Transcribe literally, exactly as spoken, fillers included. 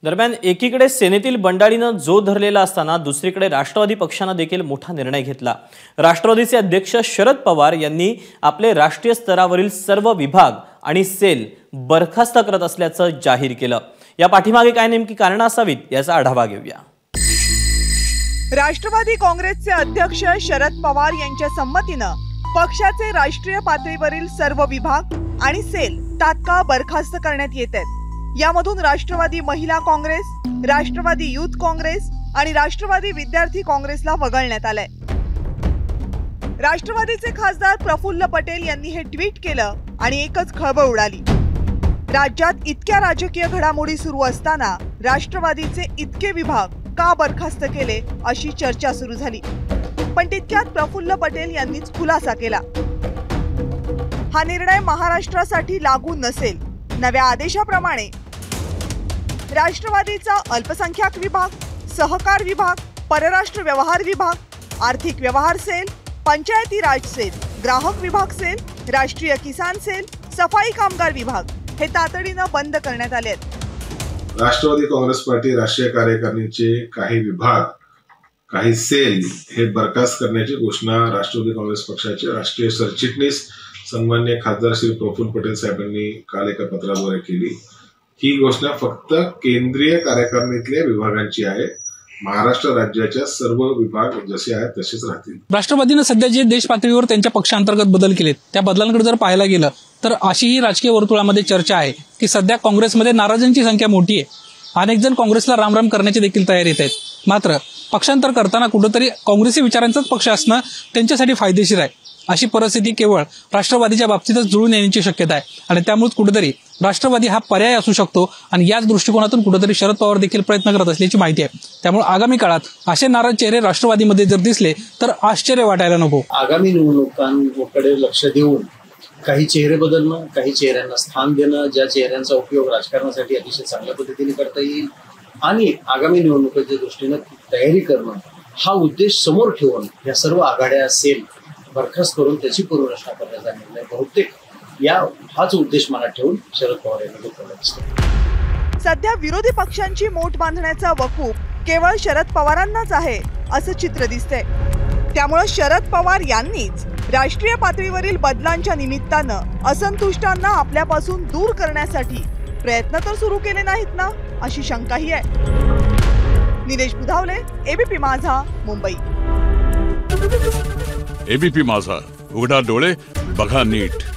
दरम्यान एकीकडे सेनेतील बंडाळीनं जो धरलेला असताना दुसरीकडे राष्ट्रवादी पक्षानं देखील मोठा निर्णय घेतला। राष्ट्रवादीचे अध्यक्ष शरद पवार यांनी आपले राष्ट्रीय स्तरावरील सर्व विभाग आणि सेल बरखास्त करत असल्याचं जाहीर केलं। या पाठीमागे काय नेमकी कारणं असावीत याचा आढावा घेऊया। राष्ट्रवादी काँग्रेसचे अध्यक्ष शरद पवार यांच्या संमतीनं पक्षाचे राष्ट्रीय पातळीवरील सर्व विभाग आणि सेल तात्काळ बरखास्त करण्यात येत आहेत। यामधून राष्ट्रवादी महिला काँग्रेस, राष्ट्रवादी युथ काँग्रेस आणि राष्ट्रवादी विद्यार्थी काँग्रेसला वगळण्यात आलंय। राष्ट्रवादीचे खासदार प्रफुल्ल पटेल यांनी हे ट्विट केलं आणि एकच खळबळ उडाली। राज्यात इतक्या राजकीय घडामोडी सुरू असताना राष्ट्रवादीचे इतके विभाग का बरखास्त केले अशी चर्चा सुरू झाली। पण तितक्यात प्रफुल्ल पटेल यांनीच खुलासा केला। हा निर्णय महाराष्ट्रासाठी लागू नसेल। नव्या आदेशाप्रमाणे राष्ट्रवादीचा अल्पसंख्याक विभाग, सहकार विभाग, परराष्ट्र व्यवहार विभाग, आर्थिक व्यवहार सेल, पंचायती राज सेल, ग्राहक विभाग सेल, राष्ट्रीय किसान सेल, सफाई कामगार विभाग हे तातडीनं बंद करण्यात आले आहेत। राष्ट्रवादी काँग्रेस पार्टी राष्ट्रीय कार्यकारिणीचे काही विभाग, काही सेल हे बरखास्त करण्याची घोषणा राष्ट्रवादी काँग्रेस पक्षाचे राष्ट्रीय सरचिटणीस सन्माननीय खासदार श्री प्रफुल्ल पटेल साहेबांनी काल एका पत्राद्वारे केली। ही घोषणा फक्त केंद्रीय कार्यकारिणीतल्या विभागांची आहे। महाराष्ट्र राज्याच्या सर्व विभाग जसे आहेत तसेच राहतील। राष्ट्रवादीने सध्या जे देश पातळीवर त्यांच्या पक्षांतर्गत बदल केलेत त्या बदलांकडे जर पाहायला गेलं तर अशी ही राजकीय वर्तुळामध्ये चर्चा आहे की सध्या काँग्रेसमध्ये नाराजांची संख्या मोठी आहे। अनेक जण काँग्रेसला रामराम करण्याची देखील तयारीत आहेत। मात्र पक्षांतर करताना कुठेतरी काँग्रेसी विचारांचाच पक्ष असणं त्यांच्यासाठी फायदेशीर आहे। अशी परिस्थिती केवळ राष्ट्रवादीच्या बाबतीतच जुळून येण्याची शक्यता आहे आणि त्यामुळे कुठेतरी राष्ट्रवादी हा पर्याय असू शकतो आणि याच दृष्टिकोनातून कुठेतरी शरद पवार देखील प्रयत्न करत असल्याची माहिती आहे। त्यामुळे आगामी काळात असे नाराज चेहरे राष्ट्रवादीमध्ये जर दिसले तर आश्चर्य वाटायला नको। आगामी निवडणुकांकडे लक्ष देऊन काही चेहरे बदलणं, काही चेहऱ्यांना स्थान देणं, ज्या चेहऱ्यांचा उपयोग राजकारणासाठी अतिशय चांगल्या पद्धतीने करता येईल आणि आगामी निवडणुकीच्या दृष्टीने तयारी करणं हा उद्देश समोर ठेवून या सर्व आघाड्या सेल बरखास्त करून त्याची पुनर्रचना करण्याचा निर्णय बहुतेक या हाच उद्देश मनात ठेवून शरद पवार यांनी घेतला दिसतो। सध्या विरोधी पक्षांची मोठ बांधण्याचा वकूफ केवळ शरद पवारांनाच आहे असं चित्र दिसतंय। त्यामुळे शरद पवार यांनीच राष्ट्रीय पातळीवरील बदलांच्या निमित्तानं असंतुष्टांना आपल्यापासून दूर करण्यासाठी प्रयत्न तर सुरू केले नाहीत ना अशी शंकाही आहे। निलेश बुधावले, एबीपी माझा, मुंबई। एबीपी माझा, उघडा डोळे बघा नीट।